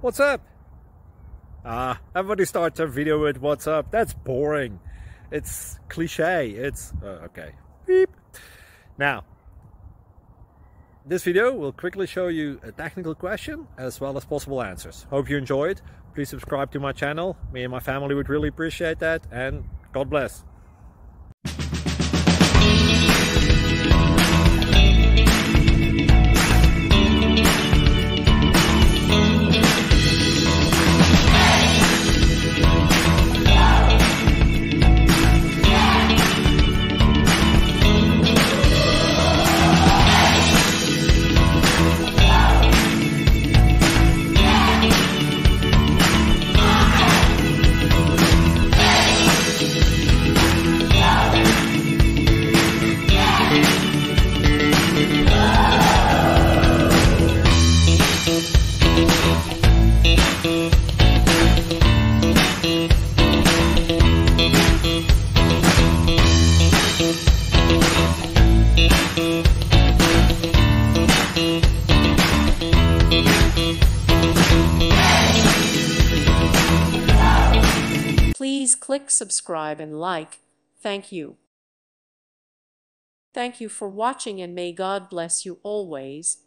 What's up? Everybody starts their video with what's up. That's boring. It's cliche. It's okay. Beep. Now, this video will quickly show you a technical question as well as possible answers. Hope you enjoyed. Please subscribe to my channel. Me and my family would really appreciate that, and God bless. Please click subscribe and like. Thank you. Thank you for watching, and may God bless you always.